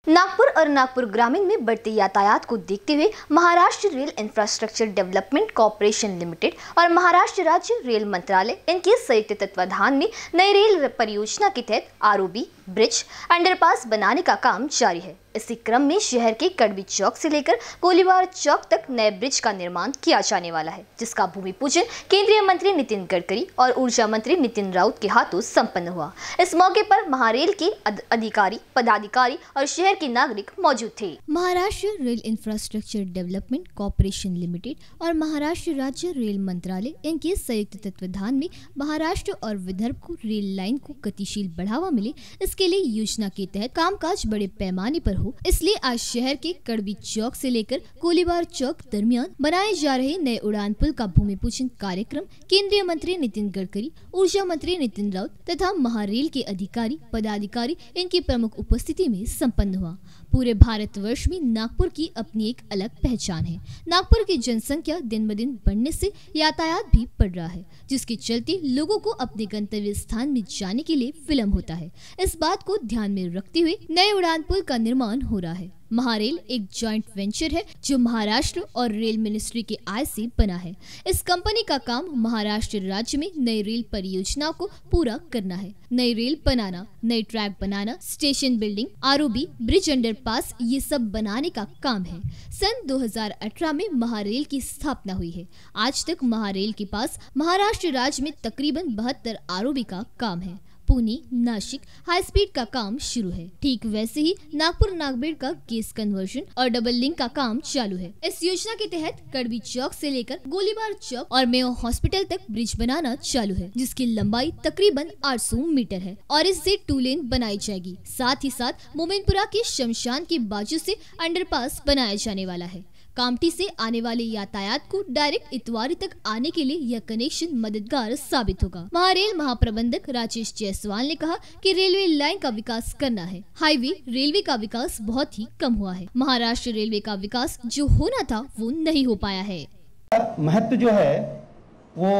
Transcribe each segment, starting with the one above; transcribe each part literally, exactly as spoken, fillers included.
नागपुर और नागपुर ग्रामीण में बढ़ते यातायात को देखते हुए Maharashtra rail infrastructure development corporation limited और महाराष्ट्र राज्य रेल मंत्रालय इनके संयुक्त तत्वाधान में नई रेल परियोजना के तहत आरओबी ब्रिज अंडरपास बनाने का काम जारी है। इसी क्रम में शहर के कड़बी चौक से लेकर गोलीबार चौक तक नए ब्रिज का निर्माण किया जाने वाला है, जिसका भूमि पूजन केंद्रीय मंत्री नितिन गडकरी और ऊर्जा मंत्री नितिन राउत के हाथों संपन्न हुआ। इस मौके पर महारेल के अधिकारी, पदाधिकारी और शहर के नागरिक मौजूद थे। Maharashtra rail infrastructure development corporation limited और महाराष्ट्र राज्य रेल मंत्रालय इनके संयुक्त तत्वाधान में महाराष्ट्र और विदर्भ को रेल लाइन को गतिशील बढ़ावा मिले, इसके लिए योजना के तहत कामकाज बड़े पैमाने पर हो, इसलिए आज शहर के कड़बी चौक से लेकर गोलीबार चौक दरमियान बनाए जा रहे नए उड़ान पुल का भूमि पूजन कार्यक्रम केंद्रीय मंत्री नितिन गडकरी, ऊर्जा मंत्री नितिन राउत तथा महारेल के अधिकारी, पदाधिकारी इनकी प्रमुख उपस्थिति में संपन्न हुआ। पूरे भारतवर्ष में नागपुर की अपनी एक अलग पहचान है। नागपुर की जनसंख्या दिन ब दिन बढ़ने से यातायात भी बढ़ रहा है, जिसके चलते लोगों को अपने गंतव्य स्थान में जाने के लिए विलम्ब होता है। इस बात को ध्यान में रखते हुए नए उड़ान पुल का निर्माण हो रहा है। महारेल एक जॉइंट वेंचर है जो महाराष्ट्र और रेल मिनिस्ट्री के आय से बना है। इस कंपनी का काम महाराष्ट्र राज्य में नई रेल परियोजनाओं को पूरा करना है। नई रेल बनाना, नई ट्रैक बनाना, station building, ROB, bridge underpass, ये सब बनाने का काम है। सन दो हज़ार अठारह में महारेल की स्थापना हुई है। आज तक महारेल के पास महाराष्ट्र राज्य में तकरीबन बहत्तर आरओबी का काम है। पुणे, नासिक हाई स्पीड का काम शुरू है। ठीक वैसे ही नागपुर नागबेड़ का गैस कन्वर्जन और डबल लिंक का काम चालू है। इस योजना के तहत कड़बी चौक से लेकर गोलीबार चौक और मेयो हॉस्पिटल तक ब्रिज बनाना चालू है, जिसकी लंबाई तकरीबन आठ सौ मीटर है और इससे टू लेन बनाई जाएगी। साथ ही साथ मोमिनपुरा के शमशान के बाजू से अंडरपास बनाया जाने वाला है। कामठी से आने वाले यातायात को डायरेक्ट इतवारी तक आने के लिए यह कनेक्शन मददगार साबित होगा। महारेल महाप्रबंधक राजेश जायसवाल ने कहा कि रेलवे लाइन का विकास करना है। हाईवे रेलवे का विकास बहुत ही कम हुआ है। महाराष्ट्र रेलवे का विकास जो होना था वो नहीं हो पाया है। महत्व जो है वो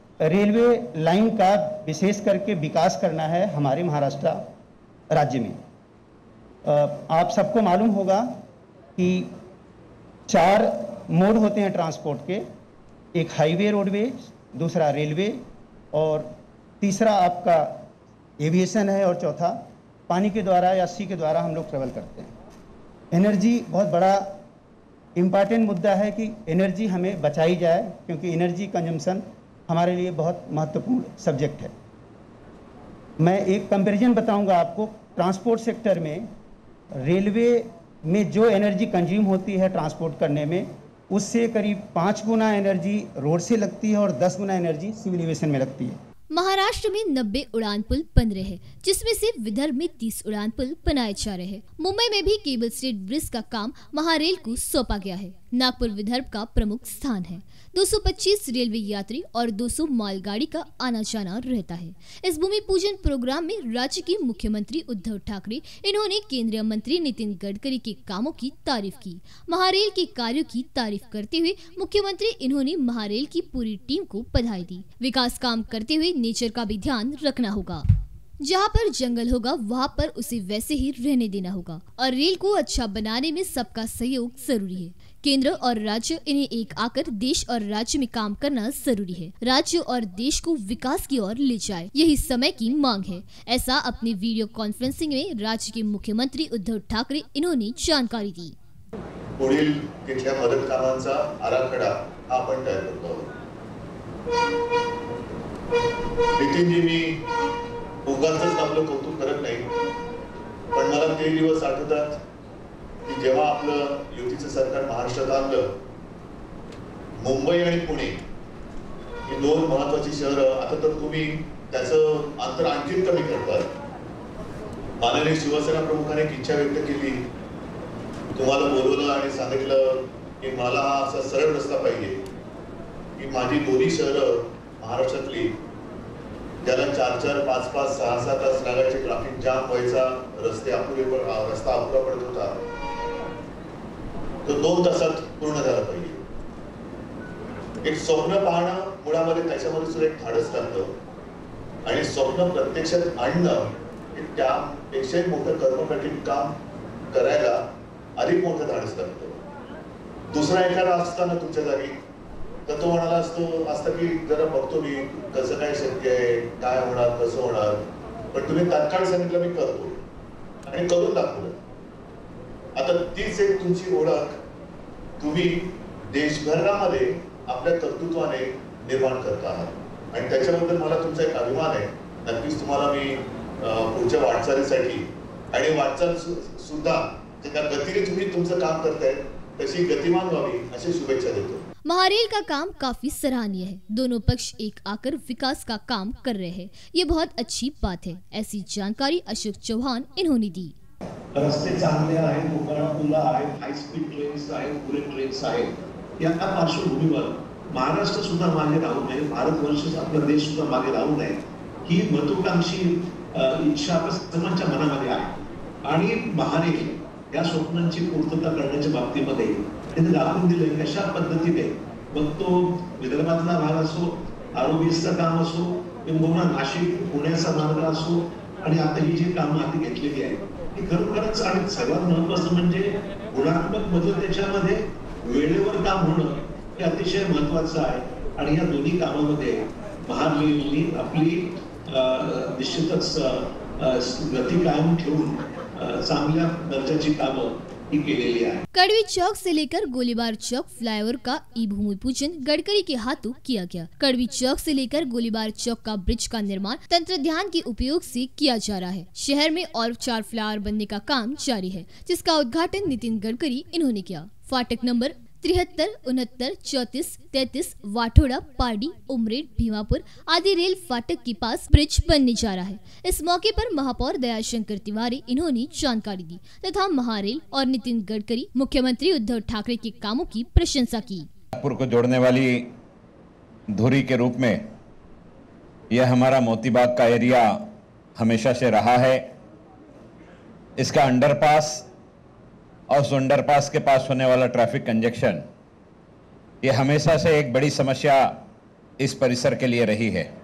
रेलवे लाइन का विशेष करके विकास करना है हमारे महाराष्ट्र राज्य में। आप सबको मालूम होगा कि चार मोड होते हैं ट्रांसपोर्ट के, एक हाईवे रोडवेज, दूसरा रेलवे और तीसरा आपका एविएशन है और चौथा पानी के द्वारा या सी के द्वारा हम लोग ट्रेवल करते हैं। एनर्जी बहुत बड़ा इम्पॉर्टेंट मुद्दा है कि एनर्जी हमें बचाई जाए, क्योंकि एनर्जी कंजम्पशन हमारे लिए बहुत महत्वपूर्ण सब्जेक्ट है। मैं एक कंपैरिजन बताऊंगा आपको। ट्रांसपोर्ट सेक्टर में रेलवे में जो एनर्जी कंज्यूम होती है ट्रांसपोर्ट करने में, उससे करीब पाँच गुना एनर्जी रोड से लगती है और दस गुना एनर्जी सिविल एविएशन में लगती है। महाराष्ट्र में नब्बे उड़ान पुल बन रहे हैं, जिसमें से विदर्भ में तीस उड़ान पुल बनाए जा रहे हैं। मुंबई में भी केबल स्टेट ब्रिज का काम महारेल को सौंपा गया है। नागपुर विदर्भ का प्रमुख स्थान है। दो सौ पच्चीस रेलवे यात्री और दो सौ मालगाड़ी का आना जाना रहता है। इस भूमि पूजन प्रोग्राम में राज्य के मुख्यमंत्री उद्धव ठाकरे इन्होंने केंद्रीय मंत्री नितिन गडकरी के कामों की तारीफ की। महारेल के कार्यों की तारीफ करते हुए मुख्यमंत्री इन्होंने महारेल की पूरी टीम को बधाई दी। विकास काम करते हुए नेचर का भी ध्यान रखना होगा। जहाँ पर जंगल होगा वहाँ पर उसे वैसे ही रहने देना होगा और रेल को अच्छा बनाने में सबका सहयोग जरूरी है। केंद्र और राज्य इन्हें एक आकर देश और राज्य में काम करना जरूरी है। राज्य और देश को विकास की ओर ले जाए, यही समय की मांग है। ऐसा अपने वीडियो कॉन्फ्रेंसिंग में राज्य के मुख्यमंत्री उद्धव ठाकरे इन्होंने जानकारी दी। पुढील तिथल्या मदत कामांचा आराखडा आपण तयार करतो आहोत। नितीनजी, मी उगाचच आपलं कौतुक करत नाही, पण मला ते दिवस आठवतात की जेव्हा आपलं युतीचं सरकार महाराष्ट्रात आलं, मुंबई आणि पुणे ही दोन महत्वाची शहरं, आता तर तुम्ही त्याचं अंतर आणखी कमी करतात। माननीय शिवसेना प्रमुखांनी एक इच्छा व्यक्त केली, तुम्हाला बोलवलं आणि सांगितलं की मला हा असा सरळ रस्ता पाहिजे की माझी दोन्ही शहरं महाराष्ट्रातली, ज्याला चार चार पाच पाच सहा सहा तास लागायचे, ट्रॅफिक जाम व्हायचा, रस्ते अपुरे रस्ता अपुरा पडत होता, तो दोन तासात पूर्ण झाला पाहिजे। एक स्वप्न पाहणं मुळामध्ये त्याच्यामध्ये सुद्धा एक धाडस लागतं आणि स्वप्न प्रत्यक्षात आणणं हे त्यापेक्षाही मोठं कर्मकठीण काम करायला अधिक मोठं धाडस लागतं. दुसरा एखादा असताना तुमच्या जागी तर तो म्हणाला असतो असतं की जरा बघतो मी कसं काय शक्य आहे, काय होणार, कसं होणार, पण तुम्ही तात्काळ सांगितलं मी करतो आणि करून दाखवलं. आता तीच एक तुमची ओळख तुम्ही देशभरामध्ये आपल्या कर्तृत्वाने निर्माण करत आहात आणि त्याच्याबद्दल मला तुमचा एक अभिमान आहे. नक्कीच तुम्हाला मी पुढच्या वाटचालीसाठी आणि वाटचाल सुद्धा ज्या गतीने तुम्ही तुमचं काम करताय तशी गतिमान व्हावी अशी शुभेच्छा देतो. महारेल का काम काफी सराहनीय है. दोनों पक्ष एक आकर विकास का काम कर रहे हैं. ये बहुत अच्छी बात है. ऐसी जानकारी अशोक चौहान इन्होंने दी. रस्ते चांगले आहेत, कोकणात पुला आहेत, हाय स्पीड ट्रेन्स आहेत, बुलेट ट्रेन्स आहेत. या पार्श्वभूमीवर महाराष्ट्र सुद्धा मागे राहू नये, भारतवर्ष आपला देश सुद्धा मागे राहू नये ही महत्वाकांक्षी इच्छा सर्वांच्या मनामध्ये आहे आणि महारेल या स्वप्नांची पूर्तता करण्याच्या बाबतीमध्ये त्यांनी दाखवून दिले कशा पद्धतीने मग तो विदर्भातला भाग असो, आरोग्याचं काम असो किंवा नाशिक पुण्याचा मार्ग असो आणि आता ही जी कामं हाती घेतलेली आहेत ती खरोखरच आणि सर्वात महत्वाचं म्हणजे गुणात्मक बदल त्याच्यामध्ये वेळेवर काम होणं हे अतिशय महत्वाचं आहे आणि या दोन्ही कामामध्ये महारेलनी आपली निश्चितच गती कायम ठेवून चांगल्या दर्जाची कामं ही केलेली आहे. कड़वी चौक से लेकर गोलीबार चौक फ्लाईओवर का ई भूमि पूजन गडकरी के हाथों किया गया. कड़वी चौक से लेकर गोलीबार चौक का ब्रिज का निर्माण तंत्रज्ञान के उपयोग से किया जा रहा है. शहर में और चार फ्लाईओवर बनने का काम जारी है जिसका उद्घाटन नितिन गडकरी इन्होंने किया. फाटक नंबर तिहत्तर, उनहत्तर, चौतीस, तैतीस, वाठोड़ा, पारडी, उमरेड, भीमापुर आदि रेल फाटक के पास ब्रिज बनने जा रहा है. इस मौके पर महापौर दयाशंकर तिवारी इन्होंने जानकारी दी तथा महारेल और नितिन गडकरी मुख्यमंत्री उद्धव ठाकरे के कामों की प्रशंसा की. नागपुर को जोड़ने वाली धुरी के रूप में यह हमारा मोतीबाग का एरिया हमेशा से रहा है. इसका अंडरपास और उस अंडरपास के पास होने वाला ट्रैफिक कंजेक्शन ये हमेशा से एक बड़ी समस्या इस परिसर के लिए रही है.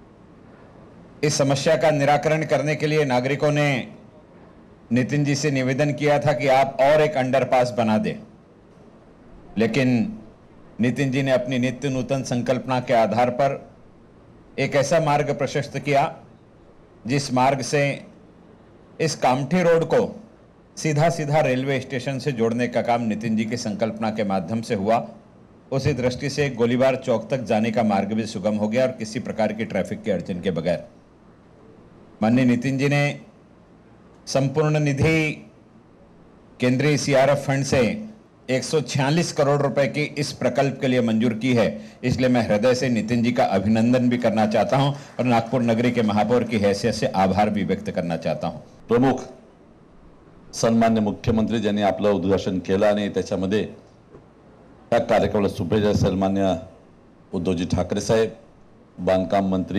इस समस्या का निराकरण करने के लिए नागरिकों ने नितिन जी से निवेदन किया था कि आप और एक अंडरपास बना दें, लेकिन नितिन जी ने अपनी नित्य नूतन संकल्पना के आधार पर एक ऐसा मार्ग प्रशस्त किया जिस मार्ग से इस कामठी रोड को सीधा सीधा रेलवे स्टेशन से जोड़ने का काम नितिन जी की संकल्पना के माध्यम से हुआ. उसी दृष्टि से गोलीबार चौक तक जाने का मार्ग भी सुगम हो गया और किसी प्रकार की ट्रैफिक की अड़चन के बगैर. माननीय नितिन जी ने संपूर्ण निधि केंद्रीय सीआरएफ फंड से एक सौ छियालीस करोड़ रुपए की इस प्रकल्प के लिए मंजूर की है. इसलिए मैं हृदय से नितिन जी का अभिनंदन भी करना चाहता हूं और नागपुर नगरी के महापौर की हैसियत से आभार भी व्यक्त करना चाहता हूं. प्रमुख सन्मान्य मुख्यमंत्री ज्यांनी आपलं उद्घाटन केलं आणि त्याच्यामध्ये या कार्यक्रमाला सुभेच्छा सन्मान्य उद्धवजी ठाकरे साहेब, बांधकाम मंत्री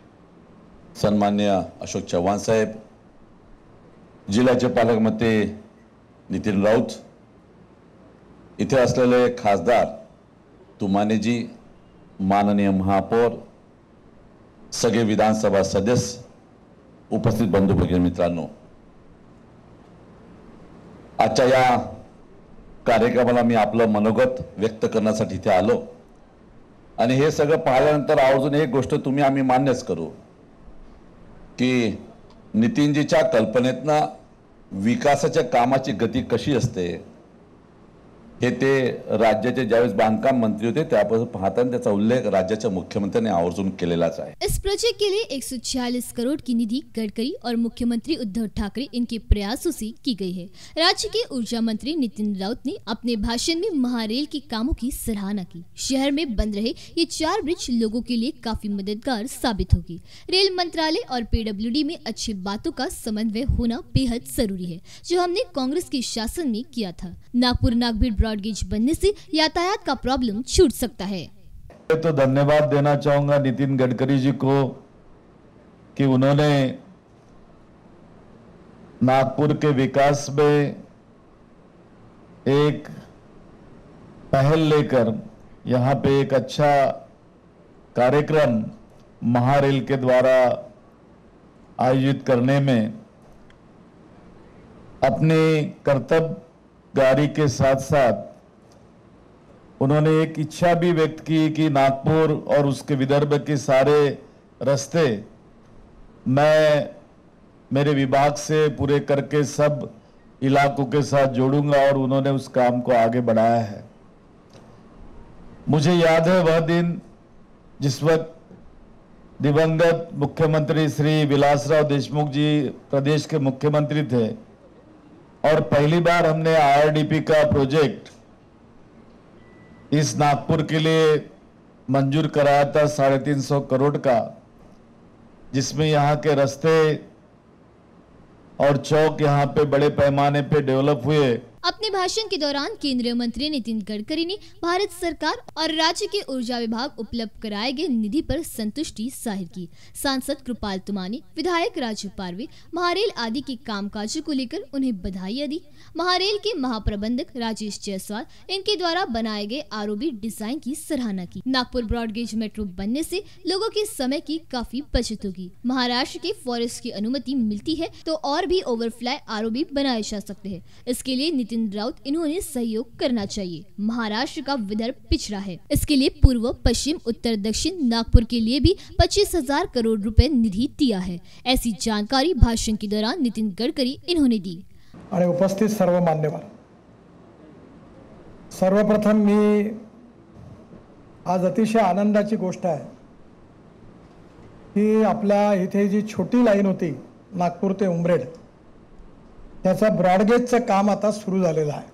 सन्मान्य अशोक चव्हाण साहेब, जिल्ह्याचे पालकमंत्री नितीन राऊत, इथे असलेले खासदार तुमानेजी, माननीय महापौर, सगळे विधानसभा सदस्य, उपस्थित बंधू भगिनी मित्रांनो, आजच्या या कार्यक्रमाला मी आपलं मनोगत व्यक्त करण्यासाठी इथे आलो आणि हे सगळं पाहिल्यानंतर आवर्जून एक गोष्ट तुम्ही आम्ही मान्यच करू की नितीनजीच्या कल्पनेतनं विकासाच्या कामाची गती कशी असते हे ते राज्याचे ज्यावेळेस बांधकाम मंत्री होते त्यापासून पाहताना त्याचा उल्लेख राज्याच्या मुख्यमंत्र्यांनी आवर्जून केलेलाच आहे. इस प्रोजेक्ट के लिए एक सौ छियालीस करोड़ की निधि गडकरी और मुख्यमंत्री उद्धव ठाकरे इनके प्रयासों से की गई है. राज्य के ऊर्जा मंत्री नितिन राउत ने अपने भाषण में महारेल के कामों की सराहना की. शहर में बन रहे ये चार ब्रिज लोगों के लिए काफी मददगार साबित होगी. रेल मंत्रालय और पीडब्ल्यूडी में अच्छी बातों का समन्वय होना बेहद जरूरी है, जो हमने कांग्रेस के शासन में किया था. नागपुर नागभीड़ ब्रॉडगेज बनने से यातायात का प्रॉब्लम छूट सकता है. तो धन्यवाद देना चाहूंगा नितिन गडकरी जी को कि उन्होंने नागपुर के विकास में एक पहल लेकर यहाँ पे एक अच्छा कार्यक्रम महारेल के द्वारा आयोजित करने में अपनी कर्तव्यगारी के साथ साथ उन्होंने एक इच्छा भी व्यक्त की कि नागपुर और उसके विदर्भ के सारे रास्ते मैं मेरे विभाग से पूरे करके सब इलाकों के साथ जोड़ूंगा, और उन्होंने उस काम को आगे बढ़ाया है। मुझे याद है वह दिन जिस वक्त दिवंगत मुख्यमंत्री श्री विलासराव देशमुख जी प्रदेश के मुख्यमंत्री थे, और पहली बार हमने आई आर डी पी का प्रोजेक्ट इस नागपुर के लिए मंजूर कराया था साढ़े तीन सौ करोड़ का, जिसमें यहाँ के रास्ते और चौक यहाँ पे बड़े पैमाने पे डेवलप हुए। अपने भाषण के दौरान केंद्रीय मंत्री नितिन गडकरी ने भारत सरकार और राज्य के ऊर्जा विभाग उपलब्ध कराए गए निधि पर संतुष्टि जाहिर की। सांसद कृपाल तुमानी, विधायक राजू पारवे, महारेल आदि के कामकाजों को लेकर उन्हें बधाई दी। महारेल के महाप्रबंधक राजेश जायसवाल इनके द्वारा बनाए गए आर ओ बी डिजाइन की सराहना की। नागपुर ब्रॉडगेज मेट्रो बनने से लोगों के समय की काफी बचत होगी। महाराष्ट्र के फॉरेस्ट की अनुमति मिलती है तो और भी ओवरफ्लाई आर ओ बी बनाए जा सकते हैं। इसके लिए नितिन राउत इन्होंने सहयोग करना चाहिए। महाराष्ट्र का विदर्भ पिछड़ा है, इसके लिए पूर्व, पश्चिम, उत्तर, दक्षिण नागपुर के लिए भी पच्चीस हजार करोड़ रुपए निधि दिया है। ऐसी जानकारी भाषण के दौरान नितिन गडकरी इन्होंने दी। आणि उपस्थित सर्व मान्यवर, सर्वप्रथम मी आज अतिशय आनंदाची गोष्ट आहे की आपल्या इथे जी छोटी लाईन होती नागपूर ते उमरेड, त्याचा ब्रॉडगेजचं काम आता सुरू झालेलं आहे।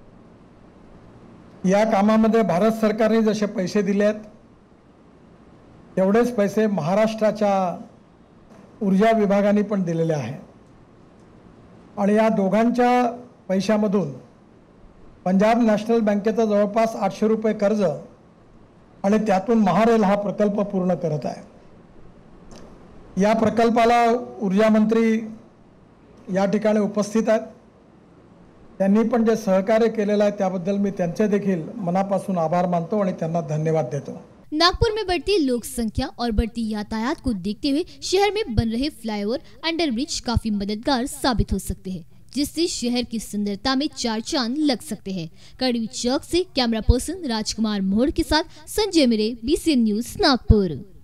या कामामध्ये भारत सरकारने जसे पैसे दिले आहेत तेवढेच पैसे महाराष्ट्राच्या ऊर्जा विभागाने पण दिलेले आहेत, आणि या दोघांच्या पैशामधून पंजाब नॅशनल बँकेचा जवळपास आठशे रुपये कर्ज आणि त्यातून महारेल हा प्रकल्प पूर्ण करत आहे। या प्रकल्पाला ऊर्जा मंत्री या ठिकाणी उपस्थित आहेत, त्यांनी पण जे सहकार्य केलेलं आहे त्याबद्दल मी त्यांचे देखील मनापासून आभार मानतो आणि त्यांना धन्यवाद देतो। नागपुर में बढ़ती लोक संख्या और बढ़ती यातायात को देखते हुए शहर में बन रहे फ्लाईओवर, अंडरब्रिज काफी मददगार साबित हो सकते हैं, जिससे शहर की सुंदरता में चार चांद लग सकते हैं। कड़वी चौक से कैमरा पर्सन राजकुमार मोड़ के साथ Sanjay Mire, B C N news Nagpur.